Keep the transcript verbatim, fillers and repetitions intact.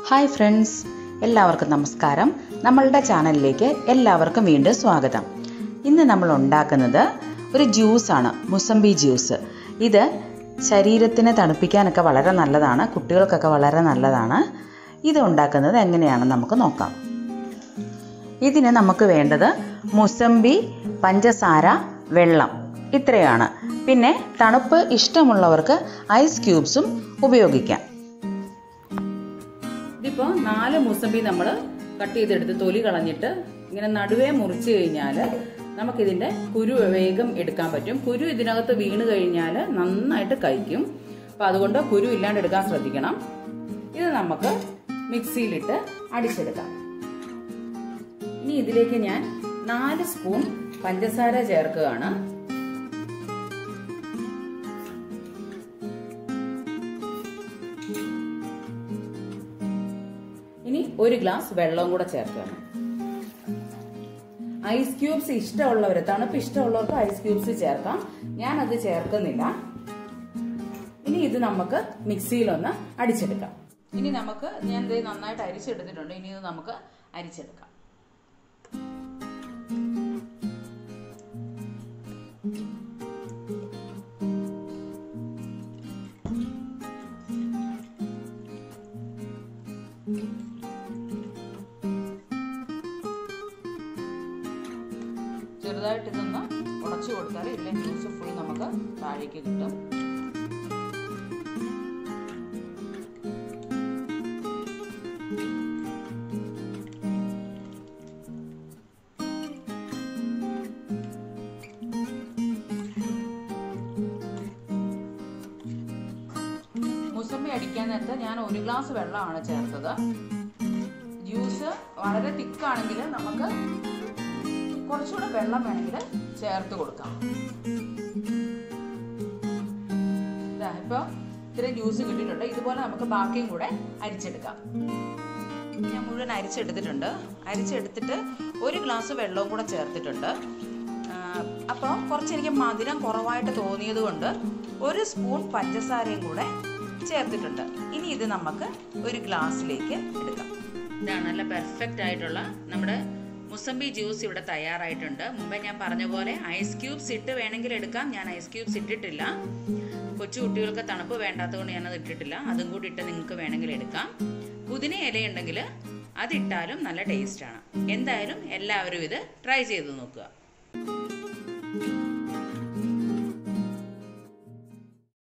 Hi friends, എല്ലാവർക്കും നമസ്കാരം. നമ്മളുടെ ചാനലിലേക്ക് എല്ലാവർക്കും വീണ്ടും സ്വാഗതം. ഇന്ന് നമ്മൾ ഉണ്ടാക്കുന്നത് ഒരു ജ്യൂസാണ്, മുസംബി ജ്യൂസ്. ഇത് ശരീരത്തിനെ തണുപ്പിക്കാനൊക്കെ വളരെ നല്ലതാണ്, കുട്ടികൾക്കൊക്കെ വളരെ നല്ലതാണ്. ഇത് ഉണ്ടാക്കുന്നത് എങ്ങനെയാണെന്ന് നമുക്ക് നോക്കാം. ഇതിന് നമുക്ക് വേണ്ടത് മുസംബി, പഞ്ചസാര, വെള്ളം, ഇത്രയാണ്. പിന്നെ തണുപ്പ് ഇഷ്ടമുള്ളവർക്ക് ഐസ് ക്യൂബ്സും ഉപയോഗിക്കാം. ഇതിപ്പോൾ നാല് മുസംബി നമ്മൾ കട്ട് ചെയ്തെടുത്ത് തൊലി കളഞ്ഞിട്ട് ഇങ്ങനെ നടുവേ മുറിച്ച് കഴിഞ്ഞാൽ നമുക്കിതിൻ്റെ കുരു വേഗം എടുക്കാൻ പറ്റും. കുരു ഇതിനകത്ത് വീണ് കഴിഞ്ഞാൽ നന്നായിട്ട് കഴിക്കും. അപ്പം അതുകൊണ്ട് കുരു ഇല്ലാണ്ട് എടുക്കാൻ ശ്രദ്ധിക്കണം. ഇത് നമുക്ക് മിക്സിയിലിട്ട് അടിച്ചെടുക്കാം. ഇനി ഇതിലേക്ക് ഞാൻ നാല് സ്പൂൺ പഞ്ചസാര ചേർക്കുകയാണ്. ഇനി ഒരു ഗ്ലാസ് വെള്ളവും കൂടെ ചേർക്കണം. ഐസ് ക്യൂബ്സ് ഇഷ്ടമുള്ളവർ, തണുപ്പ് ഇഷ്ടമുള്ളവർക്ക് ഐസ് ക്യൂബ്സ് ചേർക്കാം. ഞാനത് ചേർക്കുന്നില്ല. ഇനി ഇത് നമുക്ക് മിക്സിയിലൊന്ന് അടിച്ചെടുക്കാം. ഇനി നമുക്ക് ഞാൻ ഇത് നന്നായിട്ട് അരിച്ചെടുത്തിട്ടുണ്ട്. ഇനി ഇത് നമുക്ക് അരിച്ചെടുക്കാം. ചെറുതായിട്ട് ഇതൊന്ന് ഉടച്ചു കൊടുത്താൽ ഇതിലെ ജ്യൂസ് ഫുൾ നമുക്ക് താഴേക്ക് കിട്ടും. മുസംബി അടിക്കാൻ നേരത്ത് ഞാൻ ഒരു ഗ്ലാസ് വെള്ളമാണ് ചേർത്തത്. ജ്യൂസ് വളരെ തിക്കാണെങ്കിൽ നമുക്ക് കുറച്ചുകൂടെ വെള്ളം വേണമെങ്കിൽ ചേർത്ത് കൊടുക്കാം. ഇപ്പോൾ ഇത്രയും ജ്യൂസ് കിട്ടിയിട്ടുണ്ട്. ഇതുപോലെ നമുക്ക് ബാക്കിയും കൂടെ അരിച്ചെടുക്കാം. ഞാൻ മുഴുവൻ അരിച്ചെടുത്തിട്ടുണ്ട്. അരിച്ചെടുത്തിട്ട് ഒരു ഗ്ലാസ് വെള്ളവും കൂടെ ചേർത്തിട്ടുണ്ട്. അപ്പോൾ കുറച്ച് എനിക്ക് മധുരം കുറവായിട്ട് തോന്നിയത് കൊണ്ട് ഒരു സ്പൂൺ പഞ്ചസാരയും കൂടെ ചേർത്തിട്ടുണ്ട്. ഇനി ഇത് നമുക്ക് ഒരു ഗ്ലാസ്സിലേക്ക് എടുക്കാം. ഇതാണ് നല്ല പെർഫെക്റ്റ് ആയിട്ടുള്ള നമ്മുടെ മുസംബി ജ്യൂസ് ഇവിടെ തയ്യാറായിട്ടുണ്ട്. മുമ്പേ ഞാൻ പറഞ്ഞ പോലെ ഐസ് ക്യൂബ്സ് ഇട്ട് വേണമെങ്കിൽ എടുക്കാം. ഞാൻ ഐസ് ക്യൂബ്സ് ഇട്ടിട്ടില്ല. കൊച്ചു കുട്ടികൾക്ക് തണുപ്പ് വേണ്ടാത്തതുകൊണ്ട് ഞാനത് ഇട്ടിട്ടില്ല. അതും കൂടി ഇട്ട് നിങ്ങൾക്ക് വേണമെങ്കിൽ എടുക്കാം. പുതിന ഇലയുണ്ടെങ്കിൽ അതിട്ടാലും നല്ല ടേസ്റ്റാണ്. എന്തായാലും എല്ലാവരും ഇത് ട്രൈ ചെയ്ത് നോക്കുക.